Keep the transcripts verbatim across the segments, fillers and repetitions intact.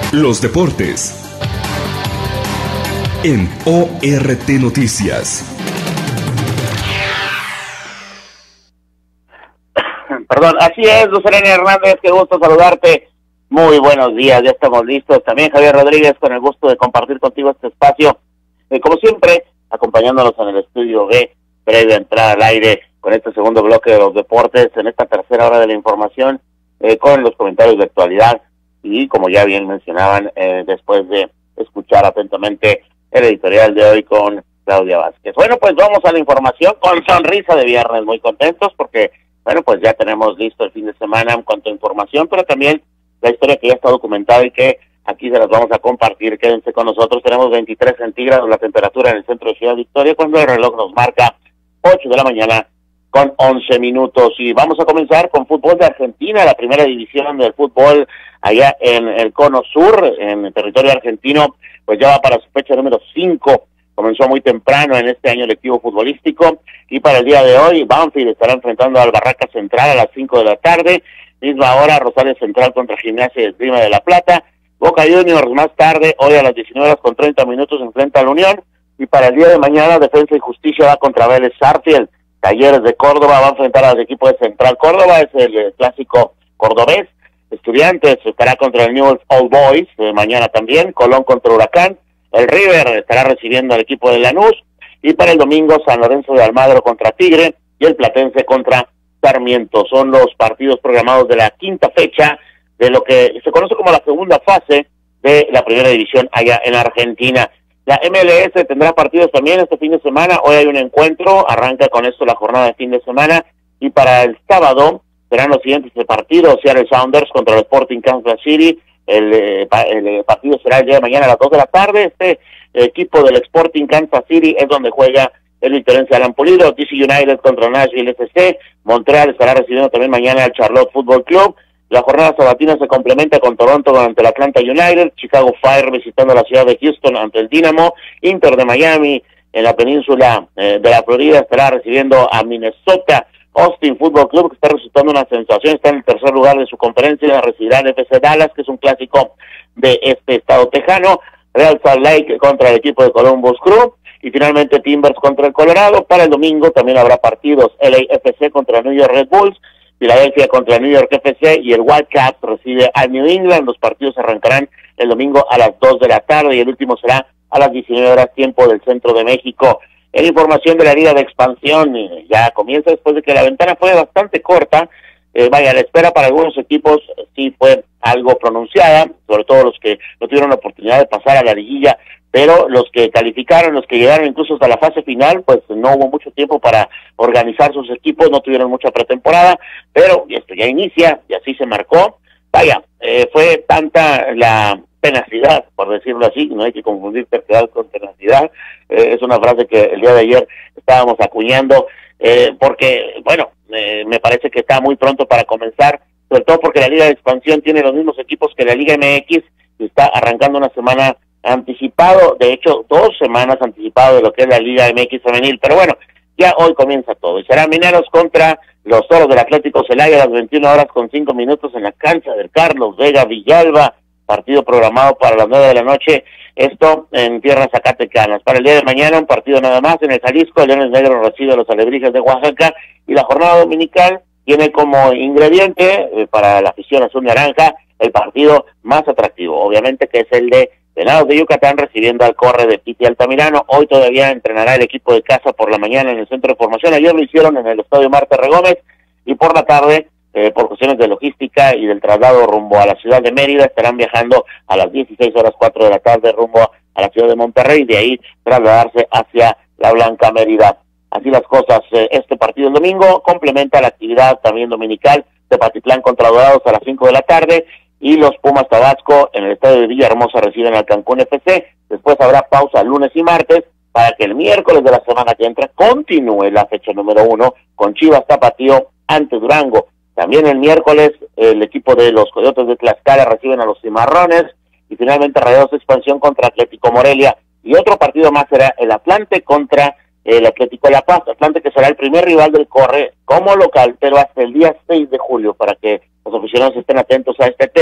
Los deportes en O R T Noticias. Perdón, así es, Lucerena Hernández, qué gusto saludarte. Muy buenos días, ya estamos listos. También Javier Rodríguez, con el gusto de compartir contigo este espacio. Eh, como siempre, acompañándonos en el estudio B, previo a entrar al aire con este segundo bloque de los deportes, en esta tercera hora de la información, eh, con los comentarios de actualidad. Y como ya bien mencionaban, eh, después de escuchar atentamente el editorial de hoy con Claudia Vázquez. Bueno, pues vamos a la información con sonrisa de viernes, muy contentos porque, bueno, pues ya tenemos listo el fin de semana en cuanto a información, pero también la historia que ya está documentada y que aquí se las vamos a compartir. Quédense con nosotros. Tenemos veintitrés centígrados la temperatura en el centro de Ciudad Victoria, cuando el reloj nos marca ocho de la mañana con once minutos. Y vamos a comenzar con fútbol de Argentina, la primera división del fútbol allá en el Cono Sur, en el territorio argentino, pues ya va para su fecha número cinco. Comenzó muy temprano en este año lectivo futbolístico, y para el día de hoy Banfield estará enfrentando al Barraca Central a las cinco de la tarde, misma hora Rosario Central contra Gimnasia de Esgrima de La Plata. Boca Juniors más tarde, hoy a las diecinueve horas con treinta minutos, enfrenta a la Unión, y para el día de mañana Defensa y Justicia va contra Vélez Sarsfield. Talleres de Córdoba va a enfrentar al equipo de Central Córdoba, es el, el clásico cordobés. Estudiantes estará contra el Newell's Old Boys, eh, mañana también. Colón contra Huracán. El River estará recibiendo al equipo de Lanús. Y para el domingo, San Lorenzo de Almagro contra Tigre y el Platense contra Sarmiento. Son los partidos programados de la quinta fecha de lo que se conoce como la segunda fase de la primera división allá en Argentina. La M L S tendrá partidos también este fin de semana. Hoy hay un encuentro, arranca con esto la jornada de fin de semana, y para el sábado serán los siguientes partidos: Seattle Sounders contra el Sporting Kansas City. El, eh, el partido será el día de mañana a las dos de la tarde. Este eh, equipo del Sporting Kansas City es donde juega el victorense Alan Pulido. D C United contra Nashville F C. Montreal estará recibiendo también mañana al Charlotte Football Club. La jornada sabatina se complementa con Toronto ante el Atlanta United, Chicago Fire visitando la ciudad de Houston ante el Dynamo, Inter de Miami en la península eh, de la Florida estará recibiendo a Minnesota. Austin Football Club, que está resultando una sensación, está en el tercer lugar de su conferencia, recibirá al F C Dallas, que es un clásico de este estado tejano. Real Salt Lake contra el equipo de Columbus Crew, y finalmente Timbers contra el Colorado. Para el domingo también habrá partidos: L A F C contra New York Red Bulls, Filadelfia contra New York F C, y el Wildcats recibe al New England. Los partidos arrancarán el domingo a las dos de la tarde y el último será a las diecinueve horas tiempo del centro de México. En información de la Liga de Expansión, eh, ya comienza después de que la ventana fue bastante corta. Eh, vaya, la espera para algunos equipos eh, sí fue algo pronunciada, sobre todo los que no tuvieron la oportunidad de pasar a la liguilla, pero los que calificaron, los que llegaron incluso hasta la fase final, pues no hubo mucho tiempo para organizar sus equipos, no tuvieron mucha pretemporada, pero esto ya inicia y así se marcó. Vaya, eh, fue tanta la tenacidad, por decirlo así, no hay que confundir terquedad con tenacidad. Eh, es una frase que el día de ayer estábamos acuñando, eh, porque, bueno, eh, me parece que está muy pronto para comenzar, sobre todo porque la Liga de Expansión tiene los mismos equipos que la Liga M X, y está arrancando una semana anticipado, de hecho, dos semanas anticipado de lo que es la Liga M X femenil, pero bueno, ya hoy comienza todo, y será Mineros contra los Toros del Atlético Celaya a las veintiuna horas con cinco minutos en la cancha del Carlos Vega Villalba, partido programado para las nueve de la noche, esto en tierras zacatecanas. Para el día de mañana un partido nada más en el Jalisco, el Leones Negros recibe a los Alebrijes de Oaxaca, y la jornada dominical tiene como ingrediente eh, para la afición azul naranja el partido más atractivo, obviamente, que es el de Venados de Yucatán recibiendo al Corre de Piti Altamirano. Hoy todavía entrenará el equipo de casa por la mañana en el centro de formación, ayer lo hicieron en el estadio Marta Regómez, y por la tarde, eh, por cuestiones de logística y del traslado rumbo a la ciudad de Mérida, estarán viajando a las dieciséis horas cuatro de la tarde rumbo a la ciudad de Monterrey, y de ahí trasladarse hacia la Blanca Mérida. Así las cosas, eh, este partido el domingo complementa la actividad también dominical de Patitlán contra Dorados a las cinco de la tarde, y los Pumas Tabasco en el estadio de Villahermosa reciben al Cancún F C. Después habrá pausa lunes y martes para que el miércoles de la semana que entra continúe la fecha número uno con Chivas Tapatío ante Durango. También el miércoles el equipo de los Coyotes de Tlaxcala reciben a los Cimarrones, y finalmente Rayados Expansión contra Atlético Morelia. Y otro partido más será el Atlante contra el Atlético de La Paz. Atlante que será el primer rival del Corre como local, pero hasta el día seis de julio, para que los aficionados estén atentos a este tema.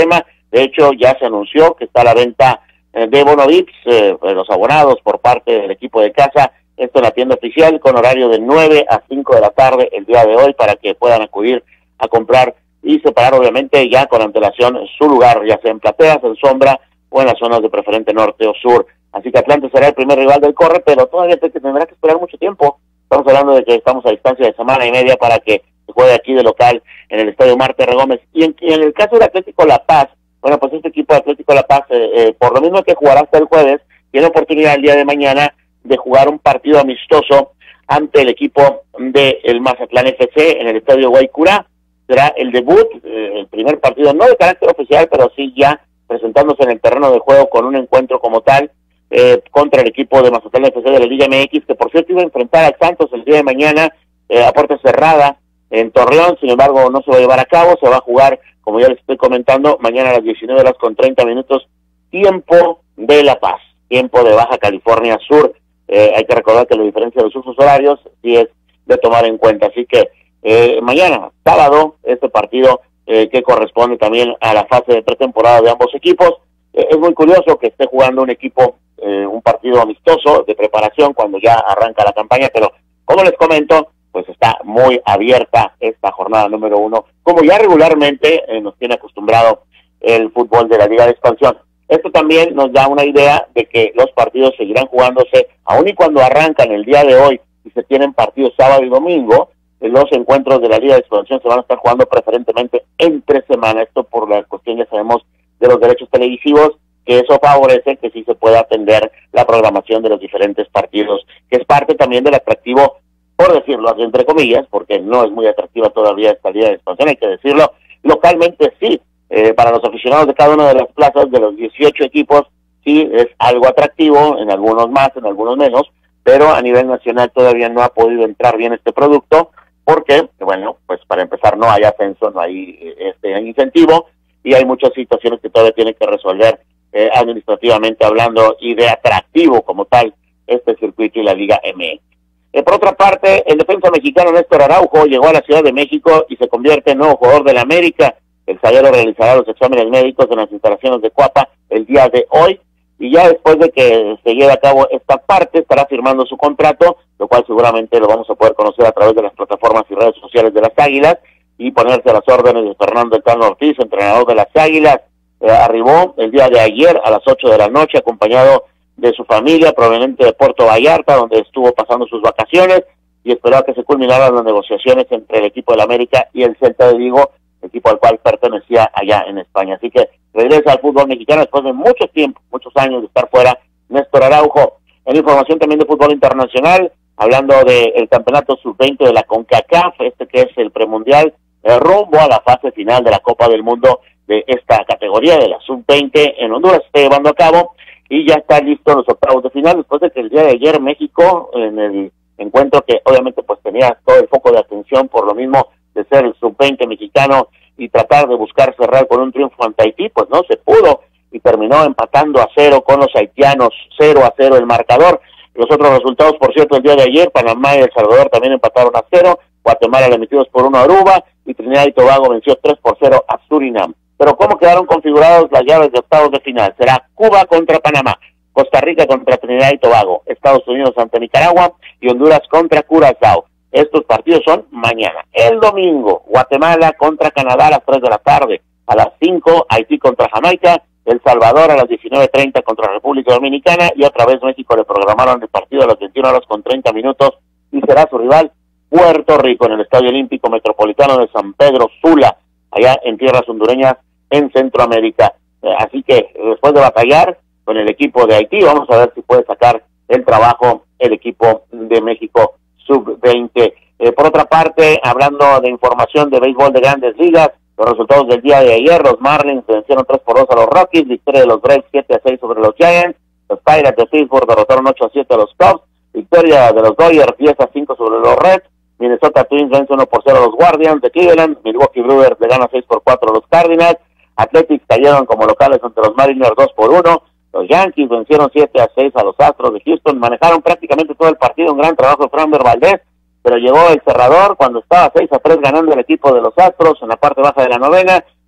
De hecho, ya se anunció que está a la venta eh, de bonovips, eh, los abonados por parte del equipo de casa, esto en la tienda oficial, con horario de nueve a cinco de la tarde el día de hoy, para que puedan acudir a comprar y separar, obviamente, ya con antelación su lugar, ya sea en plateas, en sombra o en las zonas de preferente norte o sur. Así que Atlante será el primer rival del Corre, pero todavía tendrá que esperar mucho tiempo. Estamos hablando de que estamos a distancia de semana y media para que se juegue aquí de local en el Estadio Marte R. Gómez. Y en, y en el caso del Atlético La Paz, bueno, pues este equipo de Atlético La Paz, eh, eh, por lo mismo que jugará hasta el jueves, tiene oportunidad el día de mañana de jugar un partido amistoso ante el equipo del Mazatlán F C en el Estadio Guaycurá. Será el debut, eh, el primer partido, no de carácter oficial, pero sí ya presentándose en el terreno de juego con un encuentro como tal, eh, contra el equipo de Mazatlán F C de la Liga M X, que por cierto iba a enfrentar a Santos el día de mañana eh, a puerta cerrada en Torreón. Sin embargo, no se va a llevar a cabo, se va a jugar, como ya les estoy comentando, mañana a las diecinueve horas con treinta minutos, tiempo de La Paz, tiempo de Baja California Sur. Eh, hay que recordar que la diferencia de los usos horarios sí es de tomar en cuenta, así que eh, mañana, sábado, este partido eh, que corresponde también a la fase de pretemporada de ambos equipos. Eh, es muy curioso que esté jugando un equipo, eh, un partido amistoso de preparación cuando ya arranca la campaña, pero como les comento, pues está muy abierta esta jornada número uno, como ya regularmente eh, nos tiene acostumbrado el fútbol de la Liga de Expansión. Esto también nos da una idea de que los partidos seguirán jugándose, aun y cuando arrancan el día de hoy y se tienen partidos sábado y domingo, los encuentros de la Liga de Expansión se van a estar jugando preferentemente entre semana. Esto por la cuestión, ya sabemos, de los derechos televisivos, que eso favorece que sí se pueda atender la programación de los diferentes partidos, que es parte también del atractivo, por decirlo así, entre comillas, porque no es muy atractiva todavía esta Liga de Expansión, hay que decirlo. Localmente sí, eh, para los aficionados de cada una de las plazas de los dieciocho equipos, sí es algo atractivo, en algunos más, en algunos menos, pero a nivel nacional todavía no ha podido entrar bien este producto, porque, bueno, pues para empezar no hay ascenso, no hay este incentivo, y hay muchas situaciones que todavía tienen que resolver eh, administrativamente hablando, y de atractivo como tal este circuito y la Liga M X. Eh, por otra parte, el defensa mexicano Néstor Araujo llegó a la Ciudad de México y se convierte en nuevo jugador del América. El zaguero realizará los exámenes médicos en las instalaciones de Cuapa el día de hoy, y ya después de que se lleve a cabo esta parte, estará firmando su contrato, lo cual seguramente lo vamos a poder conocer a través de las plataformas y redes sociales de las Águilas, y ponerse a las órdenes de Fernando El Tano Ortiz, entrenador de las Águilas. Eh, arribó el día de ayer a las ocho de la noche, acompañado de su familia, proveniente de Puerto Vallarta, donde estuvo pasando sus vacaciones, y esperaba que se culminaran las negociaciones entre el equipo del América y el Celta de Vigo, equipo al cual pertenecía allá en España. Así que regresa al fútbol mexicano después de mucho tiempo, muchos años de estar fuera, Néstor Araujo. En información también de fútbol internacional, hablando del campeonato sub veinte de la CONCACAF, este que es el premundial, eh, rumbo a la fase final de la Copa del Mundo de esta categoría de la sub veinte en Honduras, se está llevando a cabo, y ya está listo los octavos de final, después de que el día de ayer México, en el encuentro que obviamente pues tenía todo el foco de atención por lo mismo de ser el sub veinte mexicano y tratar de buscar cerrar con un triunfo ante Haití, pues no se pudo, y terminó empatando a cero con los haitianos, cero a cero el marcador. Los otros resultados, por cierto, el día de ayer, Panamá y El Salvador también empataron a cero, Guatemala le metió dos por uno a Aruba, y Trinidad y Tobago venció tres por cero a Surinam. Pero ¿cómo quedaron configurados las llaves de octavos de final? Será Cuba contra Panamá, Costa Rica contra Trinidad y Tobago, Estados Unidos ante Nicaragua y Honduras contra Curazao. Estos partidos son mañana. El domingo, Guatemala contra Canadá a las tres de la tarde. A las cinco, Haití contra Jamaica. El Salvador a las diecinueve treinta contra República Dominicana. Y otra vez México le programaron el partido a las veintiuna horas con treinta minutos. Y será su rival Puerto Rico en el Estadio Olímpico Metropolitano de San Pedro Sula, allá en tierras hondureñas en Centroamérica. Eh, así que después de batallar con el equipo de Haití, vamos a ver si puede sacar el trabajo el equipo de México sub veinte. Eh, por otra parte, hablando de información de béisbol de Grandes Ligas, los resultados del día de ayer: los Marlins vencieron tres por dos a los Rockies, victoria de los Braves siete a seis sobre los Giants, los Pirates de Pittsburgh derrotaron ocho a siete a los Cubs, victoria de los Dodgers diez a cinco sobre los Reds, Minnesota Twins vence uno por cero a los Guardians de Cleveland, Milwaukee Brewers le gana seis por cuatro a los Cardinals, Athletics cayeron como locales ante los Mariners dos por uno, los Yankees vencieron siete a seis a los Astros de Houston, manejaron prácticamente todo el partido, un gran trabajo de Framber Valdez, pero llegó el cerrador cuando estaba seis a tres ganando el equipo de los Astros en la parte baja de la novena,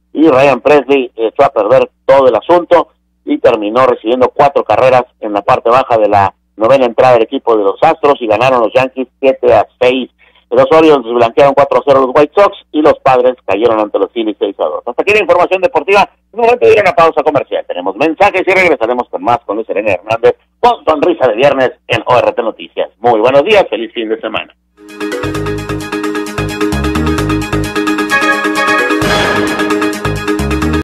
y Ryan Presley echó a perder todo el asunto y terminó recibiendo cuatro carreras en la parte baja de la novena entrada del equipo de los Astros y ganaron los Yankees siete a seis. Los Orioles blanquearon cuatro a cero a los White Sox y los Padres cayeron ante los Phillies seis a dos. Hasta aquí la información deportiva. Es momento de ir a una pausa comercial. Tenemos mensajes y regresaremos con más con Luis Serena Hernández con sonrisa de viernes en O R T Noticias. Muy buenos días, feliz fin de semana.